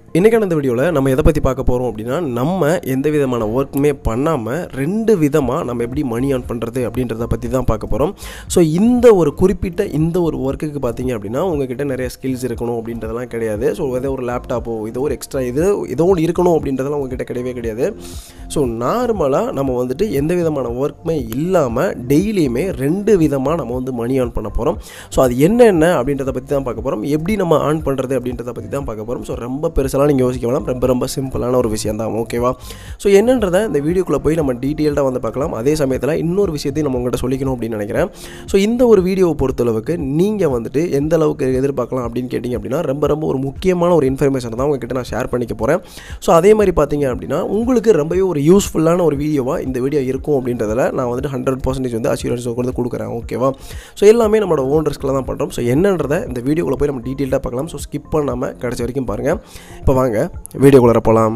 இன்னைக்கான இந்த வீடியோவில் நம்ம எதை பற்றி பார்க்க போகிறோம் அப்படின்னா, நம்ம எந்த விதமான ஒர்க்குமே பண்ணாமல் 2 விதமாக நம்ம எப்படி மணி ஏர்ன் பண்ணுறது அப்படின்றத பற்றி தான் பார்க்க போகிறோம். ஸோ இந்த ஒரு குறிப்பிட்ட இந்த ஒரு ஒர்க்குக்கு பார்த்தீங்க அப்படின்னா, உங்ககிட்ட நிறைய ஸ்கில்ஸ் இருக்கணும் அப்படின்றதெல்லாம் கிடையாது. ஸோ ஏதோ ஒரு லேப்டாப்போ ஏதோ ஒரு எக்ஸ்ட்ரா ஏதோ ஒன்று இருக்கணும் அப்படின்றதெல்லாம் உங்ககிட்ட கிடையவே கிடையாது. ஸோ நார்மலாக நம்ம வந்துட்டு எந்த விதமான ஒர்க்குமே இல்லாமல் டெய்லியுமே 2 விதமாக நம்ம வந்து மணி ஏர்ன் பண்ண போகிறோம். ஸோ அது என்னென்ன அப்படின்றத பற்றி தான் பார்க்க போகிறோம். எப்படி நம்ம ஏர்ன் பண்ணுறது அப்படின்றத பற்றி தான் பார்க்க போகிறோம். ஸோ ரொம்ப பெருசாக நீங்கள் யோசிக்க வேணாம், ரொம்ப சிம்பிளான ஒரு விஷயம் தான். ஓகேவா? ஸோ என்னன்றதை இந்த வீடியோக்குள்ளே போய் நம்ம டீட்டெயில்டாக வந்து பார்க்கலாம். அதே சமயத்தில் இன்னொரு விஷயத்தையும் நம்ம உங்கள்கிட்ட சொல்லிக்கணும் அப்படின்னு நினைக்கிறேன். ஸோ இந்த ஒரு வீடியோவை பொறுத்தளவுக்கு நீங்கள் வந்துட்டு எந்த அளவுக்கு எதிர்பார்க்கலாம் அப்படின்னு கேட்டிங்க அப்படின்னா, ரொம்ப ஒரு முக்கியமான ஒரு இன்ஃபர்மேஷன் தான் உங்ககிட்ட நான் ஷேர் பண்ணிக்க போகிறேன். ஸோ அதே மாதிரி பார்த்தீங்க அப்படின்னா, உங்களுக்கு ரொம்பவே ஒரு யூஸ்ஃபுல்லான ஒரு வீடியோவாக இந்த வீடியோ இருக்கும் அப்படின்றதில் நான் வந்துட்டு 100% வந்து அஷ்யூரன்ஸ் வந்து கொடுக்குறேன். ஓகேவா? ஸோ எல்லாமே நம்மளோட ஓன் ரிஸ்கில் தான் பண்ணுறோம். ஸோ என்னன்றதை இந்த வீடியோக்குள்ளே போய் நம்ம டீட்டெயில்டாக பார்க்கலாம். ஸோ ஸ்கிப் பண்ணாமல் கடைசி வரைக்கும் பாருங்கள். இப்போ வாங்க வீடியோக்குள்ளே போகலாம்.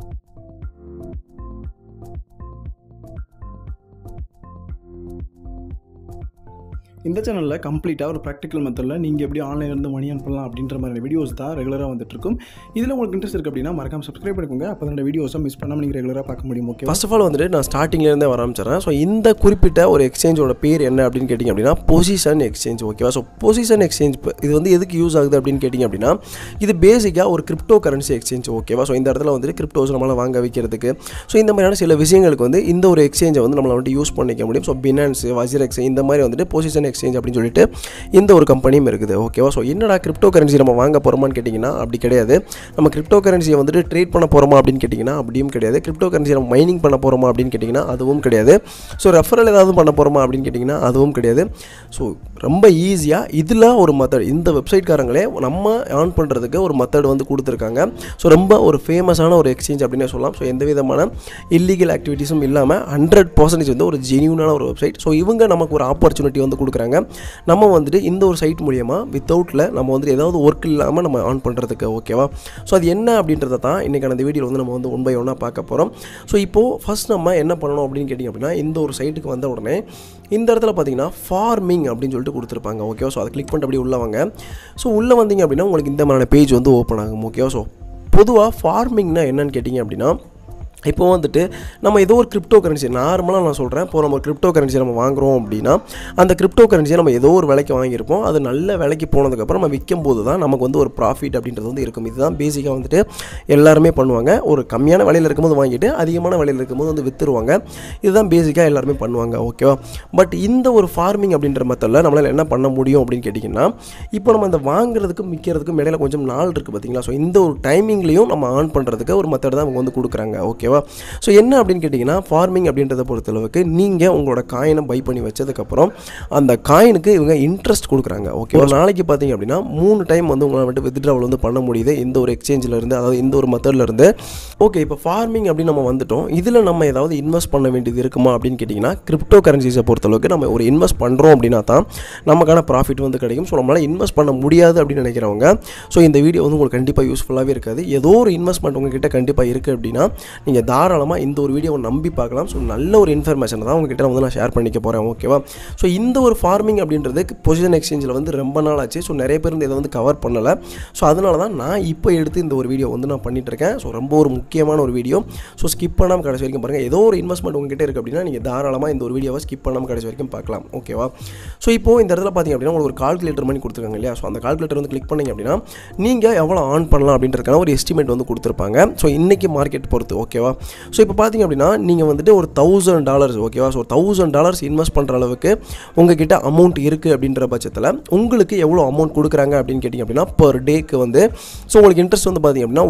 இந்த சேனலில் கம்ப்ளீட்டாக ஒரு ப்ராக்டிக்கல் மெத்தடில் நீங்கள் எப்படி ஆன்லைன்லேருந்து மணி ஏர்ன் பண்ணலாம் அப்படின்ற மாதிரி வீடியோஸ் தான் ரெகுலராக வந்துட்டுருக்கும். இதில் உங்களுக்கு இன்ட்ரெஸ்ட் இருக்குது அப்படின்னா மறக்காம சப்ஸ்கிரைப் பண்ணிக்கோங்க. அப்போ அந்த வீடியோஸை மிஸ் பண்ணாமல் நீங்கள் ரெகுலராக பார்க்க முடியும். ஓகே, ஃபர்ஸ்ட் ஆஃப் ஆல் வந்துட்டு நான் ஸ்டார்டிங்லேருந்தே வர ஆரம்பிச்சிடறேன். ஸோ இந்த குறிப்பிட்ட ஒரு எக்ஸ்சேஞ்சோட பேர் என்ன அப்படின்னு கேட்டிங்க அப்படின்னா, பொசிஷன் எக்ஸ்சேஞ்ச். ஓகேவா? ஸோ பொசிஷன் எக்ஸ்சேஞ்ச் இது வந்து எதுக்கு யூஸ் ஆகுது அப்படின்னு கேட்டிங்க அப்படின்னா, இது பேசிக்காக ஒரு கிரிப்டோ கரன்சி எக்ஸ்சேஞ்ச். ஓகேவா? ஸோ இந்த இடத்துல வந்துட்டு கிரிப்டோஸ் நம்மளால் வாங்க வைக்கிறதுக்கு, ஸோ இந்த மாதிரியான சில விஷயங்களுக்கு வந்து இந்த ஒரு எக்ஸ்சேஞ்சை வந்து நம்மளை வந்துட்டு யூஸ் பண்ணிக்க முடியும். ஸோ பினான்ஸ், வஜிரெக்ஸ் இந்த மாதிரி வந்துட்டு பொசிஷன் எக்ஸ்சேஞ்ச் அப்படின்னு சொல்லிட்டு இந்த ஒரு கம்பெனியும் இருக்குது. ஓகேவா? ஸோ என்னடா கிரிப்டோ கரன்சி நம்ம வாங்க போகிறோமான்னு கேட்டிங்கன்னா அப்படி கிடையாது. நம்ம கிரிப்டோ கரன்சியை வந்துட்டு ட்ரேட் பண்ண போகிறோமா அப்படின்னு கேட்டிங்கன்னா அப்படியும் கிடையாது. கிரிப்டோ கரன்சியை நம்ம மைனிங் பண்ண போகிறோமா அப்படின்னு கேட்டிங்கன்னா அதுவும் கிடையாது. ஸோ ரெஃபரல் ஏதாவது பண்ண போகிறோமா அப்படின்னு கேட்டிங்கன்னா அதுவும் கிடையாது. ஸோ ரொம்ப ஈஸியாக இதில் ஒரு மெத்தட், இந்த வெப்சைட்காரங்களே நம்ம ஏர்ன் பண்ணுறதுக்கு ஒரு மெத்தட் வந்து கொடுத்துருக்காங்க. ஸோ ரொம்ப ஒரு ஃபேமஸான ஒரு எக்ஸ்சேஞ்ச் அப்படின்னே சொல்லலாம். ஸோ எந்த விதமான இல்லீகல் ஆக்டிவிட்டீஸும் இல்லாமல் 100% வந்து ஒரு ஜென்யூனான ஒரு வெப்சைட். ஸோ இவங்க நமக்கு ஒரு ஆப்பர்ச்சுனிட்டி வந்து கொடுக்குறாங்க. நம்ம வந்துட்டு இந்த ஒரு சைட் மூலியமாக வித்தவுட்டில் நம்ம வந்துட்டு ஏதாவது ஒர்க் இல்லாமல் நம்ம ஆன் பண்ணுறதுக்கு. ஓகேவா? ஸோ அது என்ன அப்படின்றத தான் இன்றைக்கான இந்த வீடியோவில் வந்து நம்ம வந்து 1 by 1 பார்க்க போகிறோம். ஸோ இப்போது ஃபஸ்ட் நம்ம என்ன பண்ணணும் அப்படின்னு கேட்டிங்க அப்படின்னா, இந்த ஒரு சைட்டுக்கு வந்த உடனே இந்த இடத்துல பார்த்தீங்கன்னா ஃபார்மிங் அப்படின்னு சொல்லிட்டு கொடுத்துருப்பாங்க. ஓகேவா? ஸோ அதை கிளிக் பண்ணிட்டு அப்படியே உள்ளே வாங்க. ஸோ உள்ளே வந்தீங்க அப்படின்னா உங்களுக்கு இந்த மாதிரியான பேஜ் வந்து ஓப்பன் ஆகும். ஓகேவா? ஸோ பொதுவாக ஃபார்மிங்னா என்னன்னு கேட்டிங்க அப்படின்னா, இப்போ வந்துட்டு நம்ம ஏதோ ஒரு கிரிப்டோ கரன்சி, நார்மலாக நான் சொல்கிறேன், இப்போ நம்ம கிரிப்டோ கரன்சி நம்ம வாங்குகிறோம் அப்படின்னா, அந்த கிரிப்டோ கரன்சியை நம்ம ஏதோ ஒரு விலைக்கு வாங்கியிருப்போம். அது நல்ல விலைக்கு போனதுக்கப்புறம் நம்ம விற்கும் போது தான் நமக்கு வந்து ஒரு ப்ராஃபிட் அப்படின்றது வந்து இருக்கும். இதுதான் பேசிக்காக வந்துட்டு எல்லாருமே பண்ணுவாங்க. ஒரு கம்மியான விலையில் இருக்கும்போது வாங்கிட்டு அதிகமான விலையில் இருக்கும்போது வந்து விற்றுருவாங்க. இதுதான் பேசிக்காக எல்லாருமே பண்ணுவாங்க. ஓகேவா? பட் இந்த ஒரு ஃபார்மிங் அப்படின்ற மெத்தடில் நம்மளால் என்ன பண்ண முடியும் அப்படின்னு கேட்டிங்கன்னா, இப்போ நம்ம அந்த வாங்குறதுக்கும் விற்கிறதுக்கும் இடையில கொஞ்சம் நாள் இருக்குது பார்த்தீங்களா? ஸோ இந்த ஒரு டைமிங்லேயும் நம்ம ஆன் பண்ணுறதுக்கு ஒரு மெத்தட் தான் அவங்க வந்து கொடுக்குறாங்க. ஓகேவா? ஸோ என்ன அப்படின்னு கேட்டிங்கன்னா, ஃபார்மிங் அப்படின்றத பொறுத்தளவுக்கு நீங்கள் உங்களோட காயினை பை பண்ணி வச்சதுக்கப்புறம் அந்த காயினுக்கு இவங்க இன்ட்ரெஸ்ட் கொடுக்குறாங்க. ஓகே, ஒரு நாளைக்கு பார்த்தீங்க அப்படின்னா 3 டைம் வந்து உங்களால் வந்துட்டு வித்ட்ராவல் வந்து பண்ண முடியுது இந்த ஒரு எக்ஸ்சேஞ்சில் இருந்து, அதாவது இந்த ஒரு மெத்தடில் இருந்து. ஓகே, இப்போ ஃபார்மிங் அப்படின்னு நம்ம வந்துட்டோம். இதில் நம்ம ஏதாவது இன்வெஸ்ட் பண்ண வேண்டியது இருக்குமா அப்படின்னு கேட்டிங்கன்னா, கிரிப்டோ கரன்சிஸை பொறுத்தளவுக்கு நம்ம ஒரு இன்வெஸ்ட் பண்ணுறோம் அப்படின்னா தான் நமக்கான ப்ராஃபிட் வந்து கிடைக்கும். ஸோ நம்மளால் இன்வெஸ்ட் பண்ண முடியாது அப்படின்னு நினைக்கிறவங்க, ஸோ இந்த வீடியோ வந்து உங்களுக்கு கண்டிப்பாக யூஸ்ஃபுல்லாகவே இருக்காது. ஏதோ ஒரு இன்வெஸ்ட்மெண்ட் உங்ககிட்ட கண்டிப்பாக இருக்குது அப்படின்னா நீங்கள் தாராளமாக இந்த ஒரு வீடியோவை நம்பி பார்க்கலாம். ஸோ நல்ல ஒரு இன்ஃபர்மேஷன் தான் உங்ககிட்ட வந்து நான் ஷேர் பண்ணிக்க போகிறேன். ஓகேவா? ஸோ இந்த ஒரு ஃபார்மிங் அப்படின்றது பொசிஷன் எக்ஸ்சேஞ்சில் வந்து ரொம்ப நாள் ஆச்சு. ஸோ நிறைய பேர் இதை வந்து கவர் பண்ணலை. ஸோ அதனால தான் நான் இப்போ எடுத்து இந்த ஒரு வீடியோ வந்து நான் பண்ணிட்டுருக்கேன். ஸோ ரொம்ப ஒரு முக்கியமான ஒரு வீடியோ. ஸோ ஸ்கிப் பண்ணாமல் கடைசி வரைக்கும் பாருங்கள். ஏதோ ஒரு இன்வெஸ்ட்மெண்ட் உங்ககிட்ட இருக்குது அப்படின்னா நீங்கள் தாராளமாக இந்த ஒரு வீடியோவை ஸ்கிப் பண்ணாமல் கடைசி வரைக்கும் பார்க்கலாம். ஓகேவா? ஸோ இப்போது இந்த இடத்துல பார்த்தீங்க அப்படின்னா உங்களுக்கு ஒரு கால்குலேட்டர் பண்ணி கொடுத்துருக்காங்க இல்லையா? ஸோ அந்த கால்குலேட்டர் வந்து கிளிக் பண்ணிங்க அப்படின்னா நீங்கள் எவ்வளோ ஆன் பண்ணலாம் அப்படின்றதுக்கான ஒரு எஸ்டிமேட் வந்து கொடுத்துருப்பாங்க. ஸோ இன்றைக்கி மார்க்கெட் பொறுத்து. ஓகேவா? ஸோ இப்போ பார்த்தீங்க அப்படின்னா நீங்கள் வந்துட்டு ஒரு $1000. ஓகேவா? ஸோ $1000 இன்வெஸ்ட் பண்ணுற அளவுக்கு உங்ககிட்ட அமௌண்ட் இருக்குது அப்படின்ற பட்சத்தில் உங்களுக்கு எவ்வளோ அமௌண்ட் கொடுக்குறாங்க அப்படின்னு கேட்டிங்க அப்படின்னா, பர் டேக்கு வந்து ஸோ உங்களுக்கு இன்ட்ரெஸ்ட் வந்து பார்த்தீங்க அப்படின்னா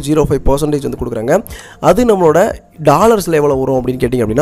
1.05% வந்து கொடுக்குறாங்க. அது நம்மளோட டாலர்ஸில் எவ்வளோ வரும் அப்படின்னு கேட்டிங்க அப்படின்னா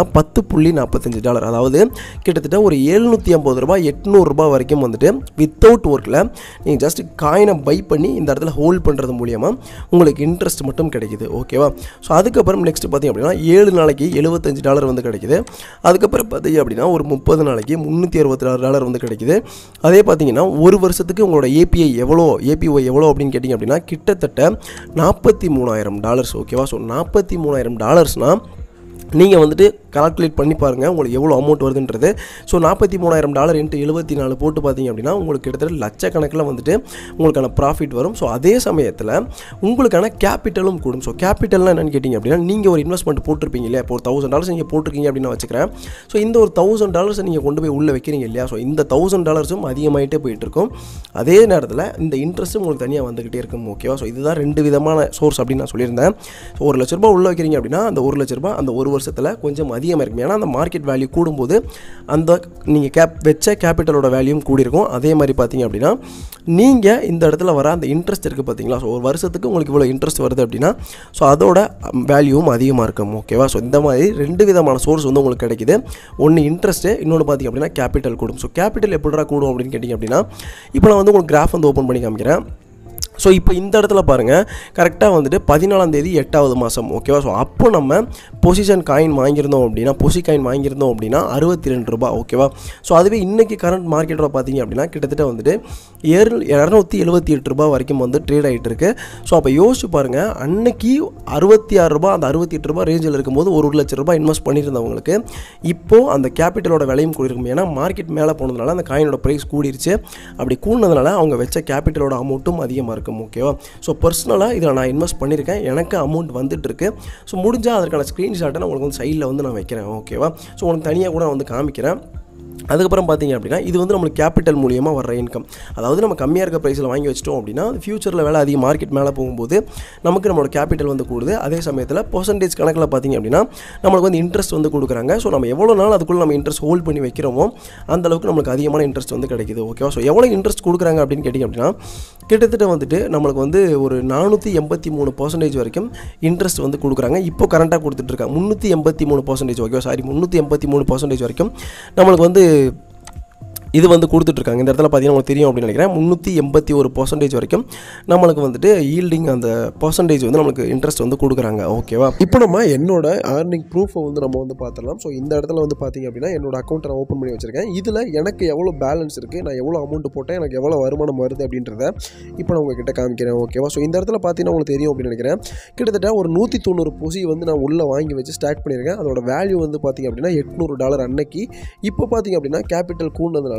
$10.45. அதாவது கிட்டத்தட்ட ஒரு $750 $800 வரைக்கும் வந்துட்டு வித்தவுட் ஒர்க்கில் நீங்கள் ஜஸ்ட் காயினை பை பண்ணி இந்த இடத்துல ஹோல்ட் பண்ணுறது மூலியமாக உங்களுக்கு இன்ட்ரெஸ்ட் மட்டும் கிடைக்குது. ஓகேவா? ஸோ அதுக்கப்புறம் நெக்ஸ்ட் பார்த்தீங்க அப்படின்னா 7 நாளைக்கு $75 வந்து கிடைக்குது. அதுக்கப்புறம் பார்த்தீங்க அப்படின்னா ஒரு 30 நாளைக்கு $366 வந்து கிடைக்குது. அதே பார்த்தீங்கன்னா ஒரு வருஷத்துக்கு உங்களோட ஏபிஐ எவ்வளோ அப்படின்னு கேட்டிங்க அப்படின்னா கிட்டத்தட்ட $43,000. ஓகேவா? ஸோ $43,000 நீங்கள் வந்துட்டு கால்குலேட் பண்ணி பாருங்கள் உங்களுக்கு எவ்வளோ அமௌண்ட் வருதுன்றது. ஸோ $43,000 இன்ட்டு 74 போட்டு பார்த்தீங்க அப்படின்னா உங்களுக்கு கிட்டத்தட்ட லட்சக்கணக்கில் வந்துட்டு உங்களுக்கான ப்ராஃபிட் வரும். ஸோ அதே சமயத்தில் உங்களுக்கான கேபிட்டலும் கூடும். ஸோ கேபிட்டல்னால் என்னென்னு கேட்டிங்க அப்படின்னா நீங்கள் ஒரு இன்வெஸ்ட்மெண்ட் போட்டிருப்பீங்க இல்லையா, இப்போ ஒரு $1,000 நீங்கள் போட்டிருக்கீங்க அப்படின்னு நான் வச்சுக்கிறேன். ஸோ இந்த ஒரு $1,000 நீங்கள் கொண்டு போய் உள்ளே வைக்கிறீங்க இல்லையா, ஸோ இந்த $1,000 அதிகமாகிட்டே போயிட்டு இருக்கும். அதே நேரத்தில் இந்த இன்ட்ரெஸ்ட்டும் உங்களுக்கு தனியாக வந்துக்கிட்டே இருக்கும். ஓகேவா, ஸோ இதுதான் 2 விதமான சோர்ஸ் அப்படின்னு நான் சொல்லியிருந்தேன். ஸோ ₹1,00,000 உள்ளே வைக்கிறீங்க அப்படின்னா அந்த ₹1,00,000 அந்த ஒரு வருஷத்தில் கொஞ்சம் அதிகமாக இருக்கும். ஏன்னா அந்த மார்க்கெட் வேல்யூ கூடும்போது அந்த நீங்கள் வச்ச கேபிட்டலோட வேல்யூம் கூடியிருக்கும். அதே மாதிரி பார்த்தீங்க அப்படின்னா நீங்கள் இந்த இடத்துல வர அந்த இன்ட்ரெஸ்ட் இருக்குது பார்த்தீங்களா, ஸோ ஒரு வருஷத்துக்கு உங்களுக்கு இவ்வளோ இன்ட்ரெஸ்ட் வருது அப்படின்னா ஸோ அதோட வேல்யூவும் அதிகமாக இருக்கும். ஓகேவா, ஸோ இந்த மாதிரி 2 விதமான சோர்ஸ் வந்து உங்களுக்கு கிடைக்குது. ஒன்று இன்ட்ரெஸ்ட்டு, இன்னொன்று பார்த்திங்க அப்படின்னா கேபிட்டல் கூடும். ஸோ கேபிட்டல் எப்படிடா கூடும் அப்படின்னு கேட்டிங்க அப்படின்னா இப்போ நான் வந்து உங்களுக்கு கிராஃப் வந்து ஓப்பன் பண்ணி காமிக்கிறேன். ஸோ இப்போ இந்த இடத்துல பாருங்கள் கரெக்டாக வந்துட்டு 14ஆம் தேதி 8வது மாதம். ஓகேவா, ஸோ அப்போ நம்ம பொசிஷன் காயின் வாங்கியிருந்தோம் அப்படின்னா POSI காயின் வாங்கியிருந்தோம் அப்படின்னா ₹62. ஓகேவா, ஸோ அதுவே இன்றைக்கி கரண்ட் மார்க்கெட்டோட பார்த்தீங்க அப்படின்னா கிட்டத்தட்ட வந்துட்டு $278 வரைக்கும் வந்து ட்ரேட் ஆகிட்டு இருக்கு. ஸோ அப்போ யோசிச்சு பாருங்கள், அன்னைக்கு ₹66 அந்த ₹68 ரேஞ்சில் இருக்கும்போது ₹1,00,000 இன்வெஸ்ட் பண்ணியிருந்தவங்களுக்கு இப்போது அந்த கேபிட்டலோட விலையும் கூடியிருக்கும். ஏன்னா மார்க்கெட் மேலே போனதுனால அந்த காயினோட ப்ரைஸ் கூடிருச்சு. அப்படி கூடினதுனால அவங்க வச்ச கேபிட்டலோட அமௌண்ட்டும் அதிகமாக இருக்கும். ஓகேவா, ஸோ பர்சனலாக இதில் நான் இன்வெஸ்ட் பண்ணியிருக்கேன், எனக்கு அமௌண்ட் வந்துட்டுருக்கு. ஸோ முடிஞ்சால் அதற்கான ஸ்க்ரீன்ஷாட்டை நான் உங்களுக்கு வந்து சைடில் வந்து நான் வைக்கிறேன். ஓகேவா, ஸோ உங்களுக்கு தனியாக கூட வந்து காமிக்கிறேன். அதுக்கப்புறம் பார்த்தீங்க அப்படின்னா இது வந்து நம்மளுக்கு கேபிட்டல் மூலியமாக வர இன்கம். அதாவது நம்ம கம்மியாக இருக்க ப்ரைஸில் வாங்கி வச்சிட்டோம் அப்படின்னா ஃபியூச்சரில் வேலை அதிக மார்க்கெட் மேலே போகும்போது நமக்கு நம்மளோட கேபிட்டல் வந்து கூடுது. அதே சமயத்தில் பர்சன்டேஜ் கணக்கில் பார்த்தீங்க அப்படின்னா நம்மளுக்கு வந்து இன்ட்ரெஸ்ட் வந்து கொடுக்குறாங்க. ஸோ நம்ம எவ்வளோ நாள் அதுக்குள்ளே நம்ம இன்ட்ரெஸ்ட் ஹோல்ட் பண்ணி வைக்கிறோமோ அந்தளவுக்கு நம்மளுக்கு அதிகமான இன்ட்ரெஸ்ட் வந்து கிடைக்குது. ஓகேவா, ஸோ எவ்வளோ இன்ட்ரெஸ்ட் கொடுக்குறாங்க அப்படின்னு கேட்டிங்க அப்படின்னா கிட்டத்தட்ட வந்துட்டு நம்மளுக்கு வந்து ஒரு 483% வரைக்கும் இன்ட்ரெஸ்ட் வந்து கொடுக்குறாங்க. இப்போ கரண்ட்டாக கொடுத்துட்ருக்காங்க 383%. ஓகேவா, சாரி 383% வரைக்கும் நம்மளுக்கு வந்து இது வந்து கொடுத்துட்ருக்காங்க. இந்த இடத்துல பார்த்தீங்கன்னா உங்களுக்கு தெரியும் அப்படின்னு நினைக்கிறேன் 381% வரைக்கும் நம்மளுக்கு வந்துட்டு ஈல்டிங் அந்த பர்சன்டேஜ் வந்து நம்மளுக்கு இன்ட்ரெஸ்ட் வந்து கொடுக்குறாங்க. ஓகேவா, இப்போ நம்ம என்னோட ஏர்னிங் ப்ரூஃபை வந்து நம்ம வந்து பார்த்துடலாம். ஸோ இந்த இடத்துல வந்து பார்த்தீங்க அப்படின்னா என்னோட அக்கௌண்ட்டை நான் ஓப்பன் பண்ணி வச்சிருக்கேன். இதில் எனக்கு எவ்வளோ பேலன்ஸ் இருக்குது, நான் எவ்வளோ அமௌண்ட் போட்டேன், எனக்கு எவ்வளோ வருமானம் வருது அப்படின்றத இப்போ நான் உங்ககிட்ட காமிக்கிறேன். ஓகேவா, ஸோ இந்த இடத்துல பார்த்தீங்கன்னா உங்களுக்கு தெரியும் அப்படின்னு நினைக்கிறேன் கிட்டத்தட்ட ஒரு 190 POSI வந்து நான் உள்ளே வாங்கி வச்சு ஸ்டாக் பண்ணியிருக்கேன். அதோட வேல்யூ வந்து பார்த்தீங்க அப்படின்னா $800 அன்னைக்கு. இப்போ பார்த்தீங்க அப்படின்னா கேபிட்டல் கூடுனதுனால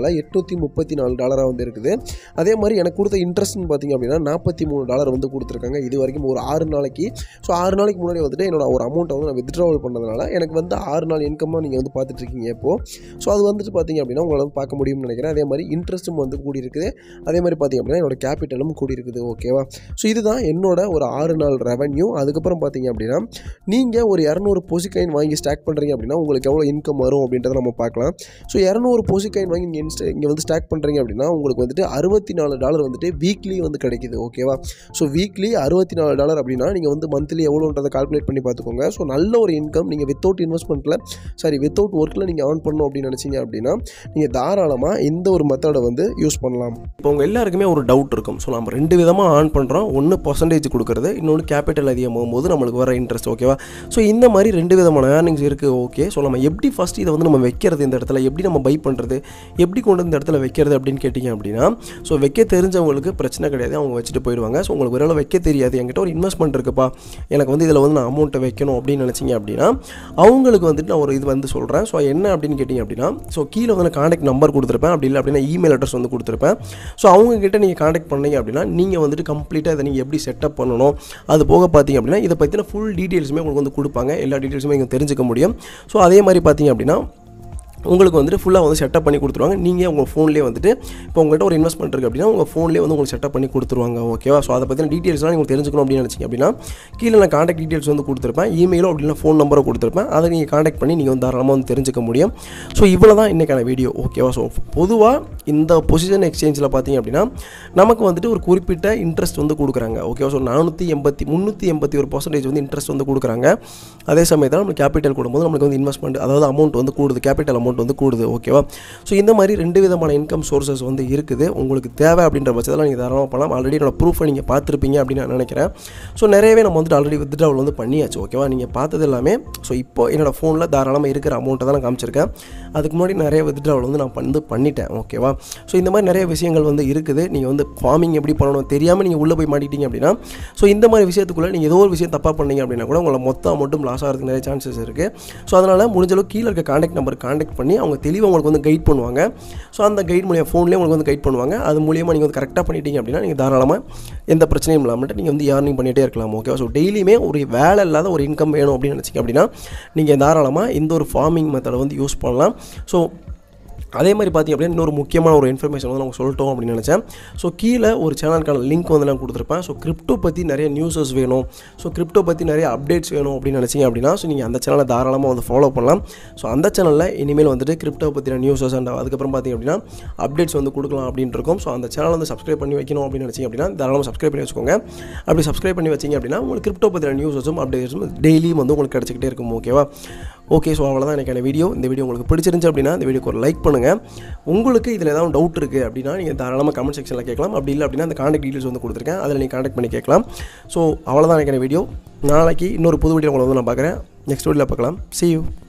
$834 வந்து இருக்குது. அதே மாதிரி எனக்கு கொடுத்த இன்ட்ரெஸ்ட்னு பார்த்தீங்க அப்படின்னா $43 வந்து கொடுத்துருக்காங்க இது வரைக்கும் ஒரு 6 நாளைக்கு. ஸோ 6 நாளைக்கு முன்னாடி வந்துட்டு என்னோட ஒரு அமௌண்ட்டை வந்து நான் வித்ட்ராவல் பண்ணதுனால எனக்கு வந்து 6 நாள் இன்கம்மாக நீங்கள் வந்து பார்த்துட்ருக்கீங்க இப்போது. ஸோ அது வந்துட்டு பார்த்தீங்க அப்படின்னா உங்களை வந்து பார்க்க முடியும்னு நினைக்கிறேன். அதே மாதிரி இன்ட்ரெஸ்ட்டும் வந்து கூடி இருக்குது. அதே மாதிரி பார்த்தீங்க அப்படின்னா என்னோட கேபிட்டலும் கூடி இருக்குது. ஓகேவா, ஸோ இதுதான் என்னோட ஒரு 6 நாள் ரெவன்யூ. அதுக்கப்புறம் பார்த்தீங்க அப்படின்னா நீங்கள் ஒரு 200 POSI காயின் வாங்கி ஸ்டாக் பண்ணுறீங்க அப்படின்னா உங்களுக்கு எவ்வளோ இன்கம் வரும் அப்படின்றத நம்ம பார்க்கலாம். ஸோ 200 POSI காயின் வாங்கி நீங்கள் இங்கே வந்து ஸ்டாக் பண்ணுறீங்க அப்படின்னா உங்களுக்கு வந்துட்டு $64 வந்துட்டு வீக்லி வந்து கிடைக்குது. ஓகேவா, ஸோ வீக்லி $64 அப்படின்னா நீங்கள் வந்து மந்த்லி எவ்வளோன்றதை கால்குலேட் பண்ணி பார்த்துக்கோங்க. ஸோ நல்ல ஒரு இன்கம் நீங்கள் வித்தவுட் வித்தவுட் ஒர்க்கில் நீங்கள் ஏர்ன் பண்ணணும் அப்படின்னு நினச்சிங்க அப்படின்னா நீங்கள் தாராளமாக இந்த ஒரு மெத்தடை வந்து யூஸ் பண்ணலாம். இப்போ உங்கள் எல்லாருக்குமே ஒரு டவுட் இருக்கும். ஸோ நம்ம 2 விதமாக ஏர்ன் பண்ணுறோம். ஒன்று பர்சன்டேஜ் கொடுக்குறது, இன்னொன்று கேபிட்டல் அதிகமாகும் போது நம்மளுக்கு வர இன்ட்ரெஸ்ட். ஓகேவா, ஸோ இந்த மாதிரி 2 விதமான ஏர்னிங்ஸ் இருக்குது. ஓகே, ஸோ நம்ம எப்படி ஃபஸ்ட் இதை வந்து நம்ம வைக்கிறது, இந்த இடத்துல எப்படி நம்ம பை பண்ணுறது, எப்படி கொண்டு இந்த இடத்துல வைக்கிறது அப்படின்னு கேட்டிங்க அப்படின்னா ஸோ வைக்க தெரிஞ்சவங்களுக்கு பிரச்சனை கிடையாது, அவங்க வச்சுட்டு போயிடுவாங்க. ஸோ உங்களுக்கு ஒரு வைக்க தெரியாது, என்கிட்ட ஒரு இன்வெஸ்ட்மெண்ட் இருக்குப்பா, எனக்கு வந்து இதில் வந்து நான் அமௌண்ட்டை வைக்கணும் அப்படின்னு நினச்சிங்க அப்படின்னா அவங்களுக்கு வந்துட்டு நான் ஒரு இது வந்து சொல்கிறேன். ஸோ என்ன அப்படின்னு கேட்டிங்க அப்படின்னா ஸோ கீழே வந்து கான்டாக்ட் நம்பர் கொடுத்துருப்பேன், அப்படி இல்லை அப்படின்னா இமெயில் அட்ரஸ் வந்து கொடுத்துருப்பேன். ஸோ அவங்கக்கிட்ட நீங்கள் கான்டாக்ட் பண்ணீங்க அப்படின்னா நீங்கள் வந்துட்டு கம்ப்ளீட்டாக இதை நீங்கள் எப்படி செட்டப் பண்ணணும், அது போக பார்த்தீங்க அப்படின்னா இதை பற்றின ஃபுல் டீட்டெயில்ஸுமே உங்களுக்கு வந்து கொடுப்பாங்க. எல்லா டீட்டெயில்ஸுமே நீங்கள் தெரிஞ்சுக்க முடியும். ஸோ அதே மாதிரி பார்த்தீங்க அப்படின்னா உங்களுக்கு வந்துட்டு ஃபுல்லாக வந்து செட்டப் பண்ணி கொடுத்துருவாங்க. நீங்கள் உங்கள் ஃபோன்லேயே வந்துட்டு இப்போ உங்கள்கிட்ட ஒரு இன்வெஸ்ட்மெண்ட் இருக்குது அப்படின்னா உங்கள் ஃபோன்லேயே வந்து உங்களுக்கு செட்டப் பண்ணி கொடுத்துருவாங்க. ஓகேவா, ஸோ அதை பற்றின டீட்டெயில்ஸ்லாம் நீங்கள் தெரிஞ்சுக்கணும் அப்படின்னு நினச்சிங்க அப்படின்னா கீழே நான் கான்டாக்ட் டீட்டெயில்ஸ் வந்து கொடுத்துருப்பேன், இமெயிலோ அப்படின்னா ஃபோன் நம்பரோ கொடுத்துருப்பேன். அதை நீங்கள் கான்டாக்ட் பண்ணி நீங்கள் வந்து தாராளமாக வந்து தெரிஞ்சுக்க முடியும். ஸோ இவ்வளோ தான் இன்றைக்கான வீடியோ. ஓகேவா, ஸோ பொதுவாக இந்த பொசிஷன் எக்ஸ்சேஞ்சில் பார்த்தீங்க அப்படின்னா நமக்கு வந்துட்டு ஒரு குறிப்பிட்ட இன்ட்ரெஸ்ட் வந்து கொடுக்குறாங்க. ஓகேவா, ஸோ 381% வந்து இன்ட்ரெஸ்ட் வந்து கொடுக்குறாங்க. அதே சமயத்தில் நம்ம கேபிட்டல் கொடுக்கும்போது நமக்கு வந்து இன்வெஸ்ட்மெண்ட் அதாவது அமௌண்ட் வந்து கூடுது, கேபிட்டல் அமௌண்ட் அமௌண்ட் வந்து கூடுது. ஓகேவா? ஸோ இந்த மாதிரி 2 விதமான இன்கம் சோர்சஸ் வந்து இருக்குது. உங்களுக்கு தேவை அப்படின்ற பட்சத்தில் நீங்கள் தாராளமாக பண்ணலாம். ஆல்ரெடி என்னோட ப்ரூஃபை நீங்கள் பார்த்துருப்பீங்க அப்படின்னு நான் நினைக்கிறேன். ஸோ நிறையவே நம்ம வந்துட்டு ஆல்ரெடி வித்ட்ராவல் வந்து பண்ணியாச்சு. ஓகேவா? நீங்கள் பார்த்தது எல்லாமே ஸோ இப்போ என்னோட ஃபோனில் தாராளமாக இருக்கிற அமௌண்ட்டை தான் நான் காமிச்சிருக்கேன். அதுக்கு முன்னாடி நிறைய வித்ட்ராவல் வந்து நான் பண்ணிட்டேன். ஓகேவா? ஸோ இந்த மாதிரி நிறைய விஷயங்கள் வந்து இருக்குது. நீங்கள் வந்து ஃபார்மிங் எப்படி பண்ணணும் தெரியாமல் நீங்கள் உள்ளே போய் மாட்டிட்டீங்க அப்படின்னா ஸோ இந்த மாதிரி விஷயத்துக்குள்ளே நீங்கள் ஏதோ ஒரு விஷயம் தப்பாக பண்ணீங்க அப்படின்னா கூட உங்களை மொத்த அமௌண்ட்டும் லாஸ் ஆகிறதுக்கு நிறைய சான்சஸ் இருக்குது. ஸோ அதனால் முடிஞ்சளவு கீழே இருக்க கான்டாக்ட் நம்பர் கான்டாக்ட் பண்ணி அவங்க தெளிவாக உங்களுக்கு வந்து கைட் பண்ணுவாங்க. ஸோ அந்த கைட் மூலியம் ஃபோன்லேயே உங்களுக்கு வந்து கைட் பண்ணுவாங்க. அது மூலியமாக நீங்கள் வந்து கரெக்டாக பண்ணிட்டீங்க அப்படின்னா நீங்கள் தாராளமாக எந்த பிரச்சனையும் இல்லாமல் நீங்கள் வந்து ஏர்னிங் பண்ணிகிட்டே இருக்கலாம். ஓகேவா? ஸோ டெய்லியுமே ஒரு வேலை இல்லாத ஒரு இன்கம் வேணும் அப்படின்னு நினச்சிங்க அப்படின்னா நீங்கள் தாராளமாக இந்த ஒரு ஃபார்மிங் மெத்தடை வந்து யூஸ் பண்ணலாம். ஸோ அதே மாதிரி பார்த்திங்க அப்படின்னா இன்னொரு முக்கியமான ஒரு இன்ஃபர்மேஷன் வந்து நான் சொல்லிட்டோம் அப்படின்னு நினச்சேன். ஸோ கீழே ஒரு சேனலுக்கான லிங்க் வந்து நான் கொடுத்துருப்பேன். ஸோ கிரிப்டோ பற்றி நிறைய நியூஸஸ் வேணும், ஸோ கிரிப்டோ பற்றி நிறைய அப்டேட்ஸ் வேணும் அப்படின்னு நினச்சிங்க அப்படின்னா ஸோ நீங்கள் அந்த சேனலை தாராளமாக வந்து ஃபாலோ பண்ணலாம். ஸோ அந்த சேனலில் இனிமேல் வந்துட்டு கிரிப்டோ பற்றின நியூஸஸ் அண்ட் அதுக்கப்புறம் பார்த்திங்க அப்படின்னா அப்டேட்ஸ் வந்து கொடுக்கலாம் அப்படின்ட்டு இருக்கும். ஸோ அந்த சேனல் வந்து சப்ஸ்கிரைப் பண்ணி வைக்கணும் அப்படின்னு நினச்சிங்க அப்படின்னா தாராளமாக சப்ஸ்கிரைப் பண்ணி வச்சுக்கோங்க. அப்படி சப்ஸ்கிரைப் பண்ணி வச்சிங்க அப்படின்னா உங்களுக்கு கிரிப்டோ பற்றின நியூஸஸும் அப்டேட்ஸும் டெய்லியும் வந்து உங்களுக்கு கிடச்சிக்கிட்டே இருக்கும். ஓகேவா? ஓகே. ஸோ அவ்வளோதான் எனக்கான வீடியோ. இந்த வீடியோ உங்களுக்கு பிடிச்சிருந்துச்சு அப்படின்னா இந்த வீடியோக்கு ஒரு லைக் பண்ணுங்கள். உங்களுக்கு இதில் ஏதாவது டவுட் இருக்குது அப்படின்னா நீங்கள் தாராளமாக கமெண்ட் செக்ஷனில் கேட்கலாம். அப்படி இல்லை அப்படின்னா அந்த கான்டாக்ட் டீட்டெயில்ஸ் வந்து கொடுத்துருக்கேன், அதில் நீங்கள் கான்டாக்ட் பண்ணி கேட்கலாம். ஸோ அவ்வளோதான் எனக்கான வீடியோ. நாளைக்கு இன்னொரு புது வீடியோ உங்களை வந்து நான் பார்க்குறேன். நெக்ஸ்ட் வீடியோவில் பார்க்கலாம். See you.